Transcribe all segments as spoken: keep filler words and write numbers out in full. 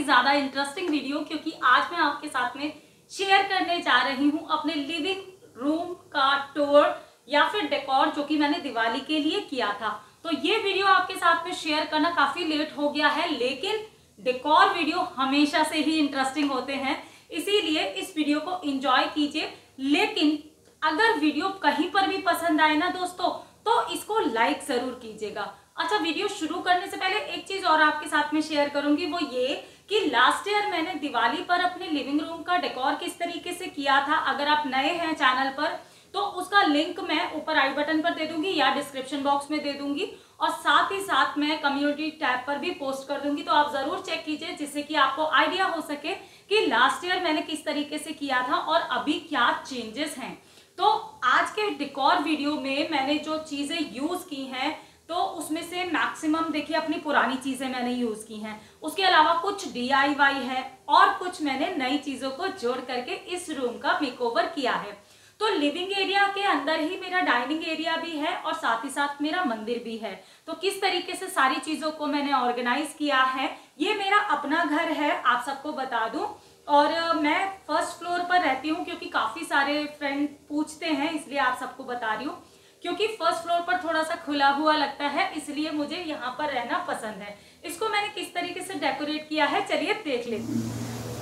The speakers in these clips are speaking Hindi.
ज़्यादा इंटरेस्टिंग वीडियो, क्योंकि आज मैं आपके साथ में शेयर करने जा रही हूँ अपने लिविंग रूम का टूर या फिर डेकोर जो कि मैंने दिवाली के लिए किया था। तो ये वीडियो आपके साथ में शेयर करना काफ़ी लेट हो गया है, लेकिन डेकोर वीडियो हमेशा से ही इंटरेस्टिंग होते हैं, इसीलिए इस वीडियो को एंजॉय कीजिए। लेकिन अगर वीडियो कहीं पर भी पसंद आए ना दोस्तों, तो इसको लाइक जरूर कीजिएगा। अच्छा, वीडियो शुरू करने से पहले एक चीज और आपके साथ में शेयर करूंगी, वो ये कि लास्ट ईयर मैंने दिवाली पर अपने लिविंग रूम का डेकोर किस तरीके से किया था। अगर आप नए हैं चैनल पर तो उसका लिंक मैं ऊपर आई बटन पर दे दूंगी या डिस्क्रिप्शन बॉक्स में दे दूंगी, और साथ ही साथ मैं कम्युनिटी टैब पर भी पोस्ट कर दूंगी, तो आप जरूर चेक कीजिए जिससे कि आपको आइडिया हो सके कि लास्ट ईयर मैंने किस तरीके से किया था और अभी क्या चेंजेस हैं। तो आज के डेकोर वीडियो में मैंने जो चीजें यूज की हैं तो उसमें से मैक्सिमम देखिए अपनी पुरानी चीजें मैंने यूज की हैं, उसके अलावा कुछ डी आई वाई है और कुछ मैंने नई चीजों को जोड़ करके इस रूम का मेकओवर किया है। तो लिविंग एरिया के अंदर ही मेरा डाइनिंग एरिया भी है और साथ ही साथ मेरा मंदिर भी है। तो किस तरीके से सारी चीजों को मैंने ऑर्गेनाइज किया है, ये मेरा अपना घर है, आप सबको बता दूं। और मैं फर्स्ट फ्लोर पर रहती हूँ, क्योंकि काफी सारे फ्रेंड पूछते हैं, इसलिए आप सबको बता रही हूँ, क्योंकि फर्स्ट फ्लोर पर थोड़ा सा खुला हुआ लगता है, इसलिए मुझे यहाँ पर रहना पसंद है। इसको मैंने किस तरीके से डेकोरेट किया है चलिए देख लेते हैं।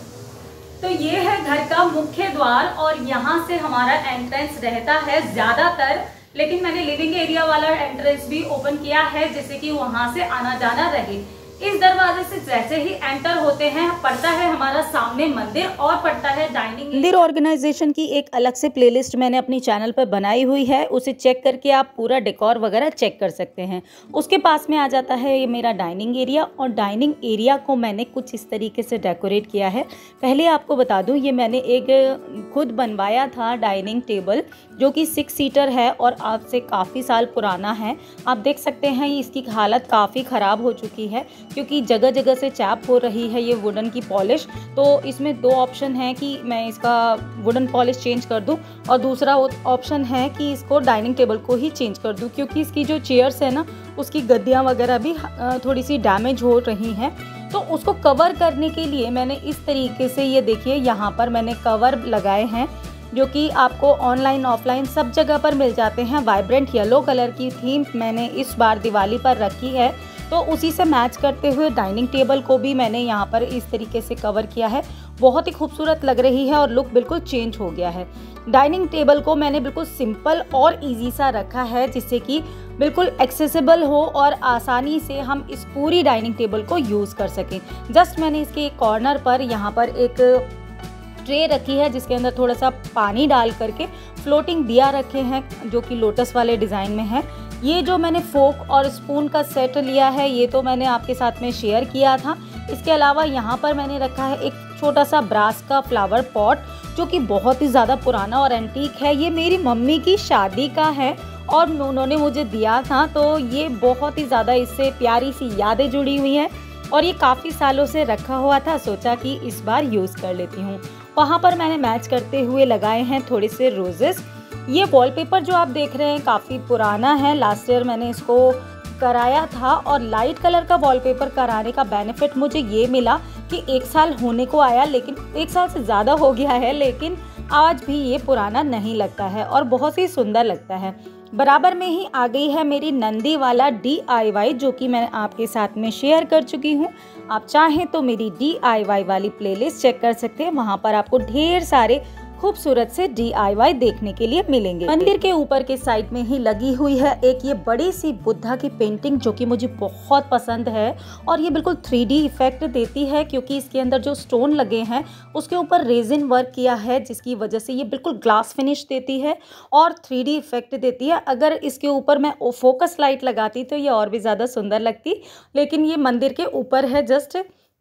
तो ये है घर का मुख्य द्वार और यहाँ से हमारा एंट्रेंस रहता है ज्यादातर, लेकिन मैंने लिविंग एरिया वाला एंट्रेंस भी ओपन किया है जिससे कि वहां से आना जाना रहे। इस दरवाजे से जैसे ही एंटर होते हैं पड़ता है हमारा सामने मंदिर और पड़ता है डाइनिंग। मंदिर ऑर्गेनाइजेशन की एक अलग से प्लेलिस्ट मैंने अपनी चैनल पर बनाई हुई है, उसे चेक करके आप पूरा डेकोर वगैरह चेक कर सकते हैं। उसके पास में आ जाता है ये मेरा डाइनिंग एरिया, और डाइनिंग एरिया को मैंने कुछ इस तरीके से डेकोरेट किया है। पहले आपको बता दूं, ये मैंने एक खुद बनवाया था डाइनिंग टेबल जो कि सिक्स सीटर है और आज से काफ़ी साल पुराना है। आप देख सकते हैं इसकी हालत काफ़ी ख़राब हो चुकी है क्योंकि जगह जगह से चैप हो रही है ये वुडन की पॉलिश। तो इसमें दो ऑप्शन है कि मैं इसका वुडन पॉलिश चेंज कर दूं, और दूसरा ऑप्शन है कि इसको डाइनिंग टेबल को ही चेंज कर दूं, क्योंकि इसकी जो चेयर्स है ना उसकी गद्दियाँ वगैरह भी थोड़ी सी डैमेज हो रही हैं। तो उसको कवर करने के लिए मैंने इस तरीके से, ये देखिए यहाँ पर मैंने कवर लगाए हैं जो कि आपको ऑनलाइन ऑफलाइन सब जगह पर मिल जाते हैं। वाइब्रेंट येलो कलर की थीम मैंने इस बार दिवाली पर रखी है, तो उसी से मैच करते हुए डाइनिंग टेबल को भी मैंने यहाँ पर इस तरीके से कवर किया है। बहुत ही खूबसूरत लग रही है और लुक बिल्कुल चेंज हो गया है। डाइनिंग टेबल को मैंने बिल्कुल सिंपल और इजी सा रखा है जिससे कि बिल्कुल एक्सेसिबल हो और आसानी से हम इस पूरी डाइनिंग टेबल को यूज़ कर सकें। जस्ट मैंने इसके कॉर्नर पर यहाँ पर एक ट्रे रखी है जिसके अंदर थोड़ा सा पानी डाल करके फ्लोटिंग दिया रखे हैं जो कि लोटस वाले डिज़ाइन में है। ये जो मैंने फोक और स्पून का सेट लिया है ये तो मैंने आपके साथ में शेयर किया था। इसके अलावा यहाँ पर मैंने रखा है एक छोटा सा ब्रास का फ्लावर पॉट जो कि बहुत ही ज़्यादा पुराना और एंटीक है। ये मेरी मम्मी की शादी का है और उन्होंने मुझे दिया था, तो ये बहुत ही ज़्यादा इससे प्यारी सी यादें जुड़ी हुई हैं और ये काफ़ी सालों से रखा हुआ था, सोचा कि इस बार यूज़ कर लेती हूँ। वहाँ पर मैंने मैच करते हुए लगाए हैं थोड़े से रोजेस। ये वॉलपेपर जो आप देख रहे हैं काफ़ी पुराना है, लास्ट ईयर मैंने इसको कराया था, और लाइट कलर का वॉलपेपर कराने का बेनिफिट मुझे ये मिला कि एक साल होने को आया, लेकिन एक साल से ज़्यादा हो गया है, लेकिन आज भी ये पुराना नहीं लगता है और बहुत ही सुंदर लगता है। बराबर में ही आ गई है मेरी नंदी वाला डी आई वाई जो कि मैं आपके साथ में शेयर कर चुकी हूँ। आप चाहें तो मेरी डी आई वाई वाली प्लेलिस्ट चेक कर सकते हैं, वहाँ पर आपको ढेर सारे खूबसूरत से डी आई वाई देखने के लिए मिलेंगे। मंदिर के ऊपर के साइड में ही लगी हुई है एक ये बड़ी सी बुद्धा की पेंटिंग जो कि मुझे बहुत पसंद है, और ये बिल्कुल थ्री डी इफेक्ट देती है क्योंकि इसके अंदर जो स्टोन लगे हैं उसके ऊपर रेजिन वर्क किया है जिसकी वजह से ये बिल्कुल ग्लास फिनिश देती है और थ्री डी इफेक्ट देती है। अगर इसके ऊपर मैं फोकस लाइट लगाती तो ये और भी ज़्यादा सुंदर लगती, लेकिन ये मंदिर के ऊपर है, जस्ट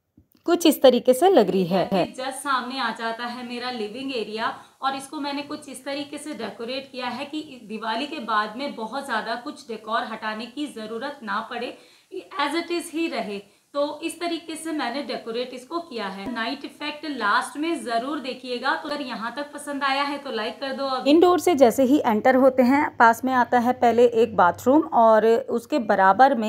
कुछ इस तरीके से लग रही है। जस्ट सामने आ जाता है मेरा लिविंग एरिया और इसको मैंने कुछ इस तरीके से डेकोरेट किया है कि दिवाली के बाद में बहुत ज़्यादा कुछ डेकोर हटाने की ज़रूरत ना पड़े, एज इट इज़ ही रहे। तो इस तरीके से मैंने डेकोरेट इसको किया है। नाइट इफेक्ट लास्ट में जरूर देखिएगा। तो अगर यहाँ तक पसंद आया है तो लाइक कर दो। इंडोर से जैसे ही एंटर होते हैं पास में आता है पहले एक बाथरूम और उसके बराबर में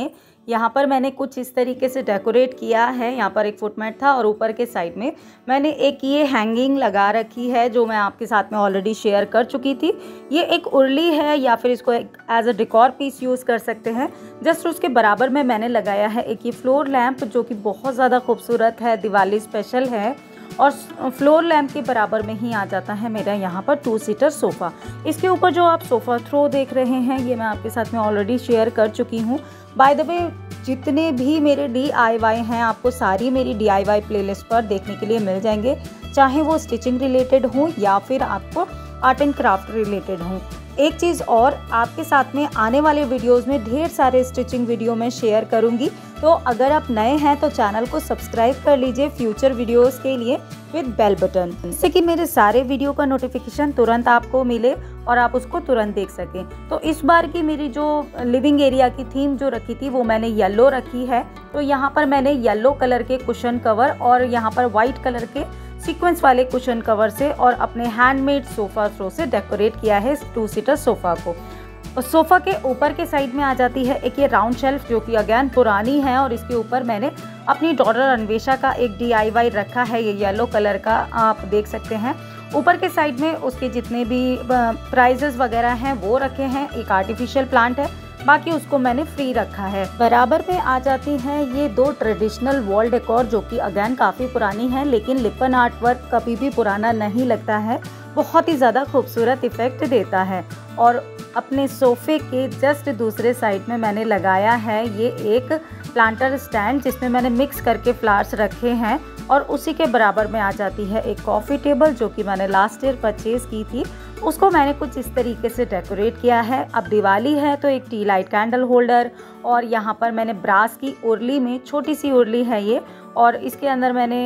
यहाँ पर मैंने कुछ इस तरीके से डेकोरेट किया है। यहाँ पर एक फुटमेट था और ऊपर के साइड में मैंने एक ये हैंगिंग लगा रखी है जो मैं आपके साथ में ऑलरेडी शेयर कर चुकी थी। ये एक उर्ली है या फिर इसको एक as a decor piece use कर सकते हैं। जस्ट उसके बराबर में मैंने लगाया है एक ये फ्लोर लैंप जो कि बहुत ज़्यादा खूबसूरत है, दिवाली स्पेशल है। और फ्लोर लैंप के बराबर में ही आ जाता है मेरा यहाँ पर टू सीटर सोफ़ा। इसके ऊपर जो आप सोफ़ा थ्रो देख रहे हैं ये मैं आपके साथ में ऑलरेडी शेयर कर चुकी हूँ। बाय द वे जितने भी मेरे डी आई वाई हैं आपको सारी मेरी डी आई वाई प्लेलिस्ट पर देखने के लिए मिल जाएंगे, चाहे वो स्टिचिंग रिलेटेड हो या फिर आपको आर्ट एंड क्राफ्ट रिलेटेड हो। एक चीज़ और, आपके साथ में आने वाले वीडियोस में ढेर सारे स्टिचिंग वीडियो मैं शेयर करूंगी, तो अगर आप नए हैं तो चैनल को सब्सक्राइब कर लीजिए फ्यूचर वीडियोस के लिए विद बेल बटन, जिससे कि मेरे सारे वीडियो का नोटिफिकेशन तुरंत आपको मिले और आप उसको तुरंत देख सकें। तो इस बार की मेरी जो लिविंग एरिया की थीम जो रखी थी वो मैंने येलो रखी है। तो यहाँ पर मैंने येलो कलर के कुशन कवर और यहाँ पर वाइट कलर के सीक्वेंस वाले कुशन कवर से और अपने हैंडमेड सोफ़ा थ्रो से डेकोरेट किया है इस टू सीटर सोफ़ा को। और सोफ़ा के ऊपर के साइड में आ जाती है एक ये राउंड शेल्फ जो कि अगेन पुरानी है और इसके ऊपर मैंने अपनी डॉटर अन्वेषा का एक डी आई वाई रखा है, ये येलो कलर का आप देख सकते हैं। ऊपर के साइड में उसके जितने भी प्राइजेस वगैरह हैं वो रखे हैं। एक आर्टिफिशियल प्लांट है, बाकी उसको मैंने फ्री रखा है। बराबर में आ जाती हैं ये दो ट्रेडिशनल वॉल डेकोर जो कि अगेन काफ़ी पुरानी है, लेकिन लिपन आर्ट वर्क कभी भी पुराना नहीं लगता है, बहुत ही ज़्यादा खूबसूरत इफेक्ट देता है। और अपने सोफ़े के जस्ट दूसरे साइड में मैंने लगाया है ये एक प्लांटर स्टैंड जिसमें मैंने मिक्स करके फ्लावर्स रखे हैं। और उसी के बराबर में आ जाती है एक कॉफ़ी टेबल जो कि मैंने लास्ट ईयर परचेज़ की थी, उसको मैंने कुछ इस तरीके से डेकोरेट किया है। अब दिवाली है तो एक टी लाइट कैंडल होल्डर और यहाँ पर मैंने ब्रास की उर्ली में, छोटी सी उर्ली है ये, और इसके अंदर मैंने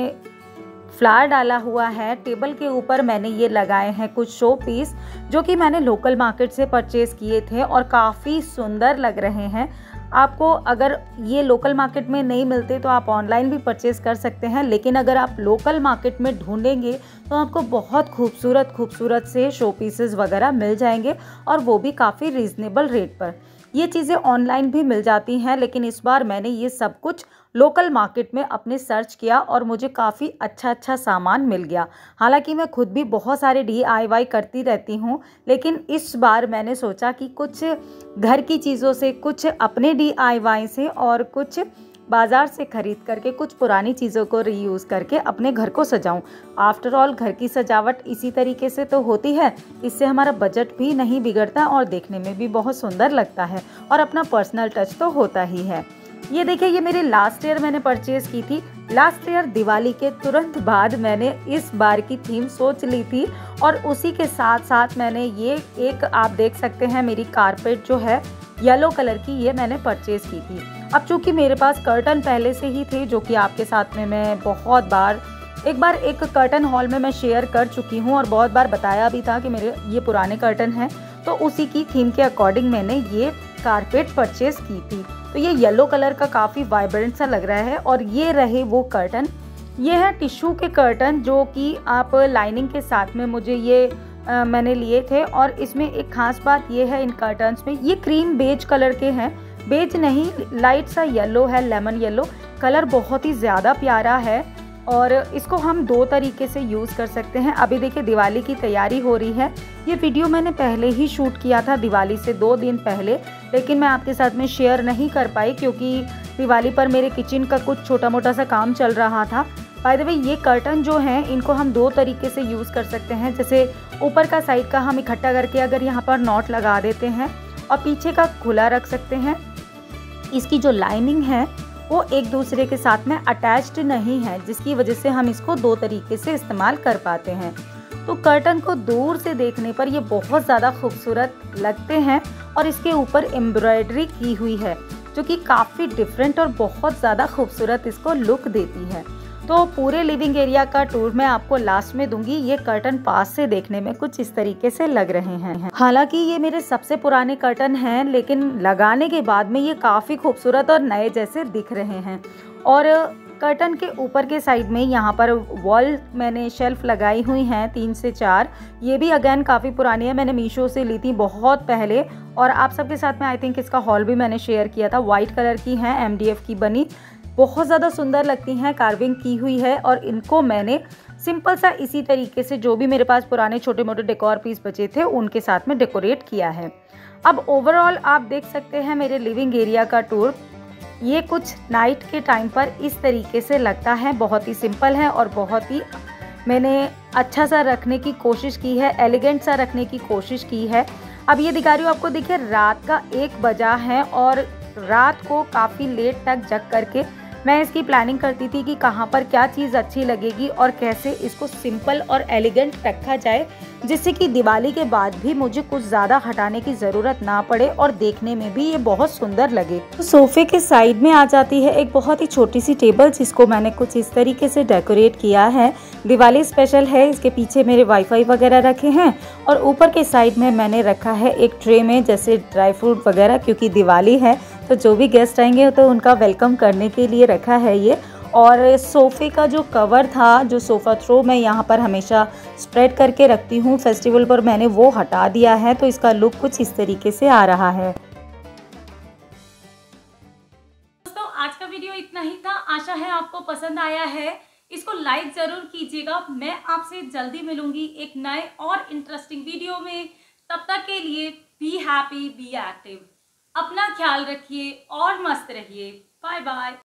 फ्लावर डाला हुआ है। टेबल के ऊपर मैंने ये लगाए हैं कुछ शो पीस जो कि मैंने लोकल मार्केट से परचेज़ किए थे और काफ़ी सुंदर लग रहे हैं। आपको अगर ये लोकल मार्केट में नहीं मिलते तो आप ऑनलाइन भी परचेज़ कर सकते हैं, लेकिन अगर आप लोकल मार्केट में ढूंढेंगे तो आपको बहुत खूबसूरत खूबसूरत से शो पीसेस वगैरह मिल जाएंगे और वो भी काफ़ी रीज़नेबल रेट पर। ये चीज़ें ऑनलाइन भी मिल जाती हैं, लेकिन इस बार मैंने ये सब कुछ लोकल मार्केट में अपने सर्च किया और मुझे काफ़ी अच्छा अच्छा सामान मिल गया। हालांकि मैं खुद भी बहुत सारे डी आई वाई करती रहती हूँ, लेकिन इस बार मैंने सोचा कि कुछ घर की चीज़ों से, कुछ अपने डी आई वाई से और कुछ बाज़ार से ख़रीद करके कुछ पुरानी चीज़ों को रीयूज़ करके अपने घर को सजाऊं। आफ्टर ऑल घर की सजावट इसी तरीके से तो होती है, इससे हमारा बजट भी नहीं बिगड़ता और देखने में भी बहुत सुंदर लगता है और अपना पर्सनल टच तो होता ही है। ये देखिए, ये मेरे लास्ट ईयर मैंने परचेज़ की थी। लास्ट ईयर दिवाली के तुरंत बाद मैंने इस बार की थीम सोच ली थी और उसी के साथ साथ मैंने ये एक, आप देख सकते हैं मेरी कारपेट जो है येलो कलर की, ये मैंने परचेज़ की थी। अब चूँकि मेरे पास कर्टन पहले से ही थे जो कि आपके साथ में मैं बहुत बार एक बार एक कर्टन हॉल में मैं शेयर कर चुकी हूँ और बहुत बार बताया भी था कि मेरे ये पुराने कर्टन हैं, तो उसी की थीम के अकॉर्डिंग मैंने ये कारपेट परचेज़ की थी। तो ये येलो कलर का काफ़ी वाइब्रेंट सा लग रहा है। और ये रहे वो कर्टन, ये है टिश्यू के कर्टन जो कि आप लाइनिंग के साथ में मुझे ये आ, मैंने लिए थे। और इसमें एक ख़ास बात ये है इन कर्टन्स में, ये क्रीम बेज कलर के हैं, बेज नहीं लाइट सा येलो है, लेमन येलो कलर, बहुत ही ज़्यादा प्यारा है और इसको हम दो तरीके से यूज़ कर सकते हैं। अभी देखिए दिवाली की तैयारी हो रही है, ये वीडियो मैंने पहले ही शूट किया था दिवाली से दो दिन पहले, लेकिन मैं आपके साथ में शेयर नहीं कर पाई क्योंकि दिवाली पर मेरे किचन का कुछ छोटा मोटा सा काम चल रहा था। बाय द वे ये कर्टन जो हैं इनको हम दो तरीके से यूज़ कर सकते हैं। जैसे ऊपर का साइड का हम इकट्ठा करके अगर यहाँ पर नॉट लगा देते हैं और पीछे का खुला रख सकते हैं। इसकी जो लाइनिंग है वो एक दूसरे के साथ में अटैच्ड नहीं है, जिसकी वजह से हम इसको दो तरीके से इस्तेमाल कर पाते हैं। तो कर्टन को दूर से देखने पर ये बहुत ज़्यादा खूबसूरत लगते हैं और इसके ऊपर एम्ब्रॉयडरी की हुई है जो कि काफ़ी डिफरेंट और बहुत ज़्यादा खूबसूरत इसको लुक देती है। तो पूरे लिविंग एरिया का टूर मैं आपको लास्ट में दूंगी। ये कर्टन पास से देखने में कुछ इस तरीके से लग रहे हैं। हालांकि ये मेरे सबसे पुराने कर्टन हैं, लेकिन लगाने के बाद में ये काफ़ी खूबसूरत और नए जैसे दिख रहे हैं। और कर्टन के ऊपर के साइड में यहाँ पर वॉल मैंने शेल्फ लगाई हुई हैं तीन से चार। ये भी अगेन काफ़ी पुरानी है, मैंने मीशो से ली थी बहुत पहले और आप सबके साथ में आई थिंक इसका हॉल भी मैंने शेयर किया था। वाइट कलर की हैं, एमडीएफ की बनी, बहुत ज़्यादा सुंदर लगती हैं, कार्विंग की हुई है। और इनको मैंने सिंपल सा इसी तरीके से जो भी मेरे पास पुराने छोटे मोटे डेकोर पीस बचे थे उनके साथ में डेकोरेट किया है। अब ओवरऑल आप देख सकते हैं मेरे लिविंग एरिया का टूर। ये कुछ नाइट के टाइम पर इस तरीके से लगता है, बहुत ही सिंपल है और बहुत ही मैंने अच्छा सा रखने की कोशिश की है, एलिगेंट सा रखने की कोशिश की है। अब ये दिखा रही हूँ आपको, देखिए रात का एक बजा है और रात को काफ़ी लेट तक जग करके मैं इसकी प्लानिंग करती थी कि कहाँ पर क्या चीज़ अच्छी लगेगी और कैसे इसको सिंपल और एलिगेंट रखा जाए, जिससे कि दिवाली के बाद भी मुझे कुछ ज़्यादा हटाने की ज़रूरत ना पड़े और देखने में भी ये बहुत सुंदर लगे। तो सोफ़े के साइड में आ जाती है एक बहुत ही छोटी सी टेबल, जिसको मैंने कुछ इस तरीके से डेकोरेट किया है। दिवाली स्पेशल है, इसके पीछे मेरे वाईफाई वगैरह रखे हैं और ऊपर के साइड में मैंने रखा है एक ट्रे में जैसे ड्राई फ्रूट वगैरह, क्योंकि दिवाली है तो जो भी गेस्ट आएंगे तो उनका वेलकम करने के लिए रखा है ये। और सोफ़े का जो कवर था, जो सोफ़ा थ्रो मैं यहाँ पर हमेशा स्प्रेड करके रखती हूँ फेस्टिवल पर, मैंने वो हटा दिया है, तो इसका लुक कुछ इस तरीके से आ रहा है। दोस्तों आज का वीडियो इतना ही था, आशा है आपको पसंद आया है। इसको लाइक जरूर कीजिएगा। मैं आपसे जल्दी मिलूंगी एक नए और इंटरेस्टिंग वीडियो में। तब तक के लिए बी हैप्पी, बी एक्टिव, अपना ख्याल रखिए और मस्त रहिए। Bye bye.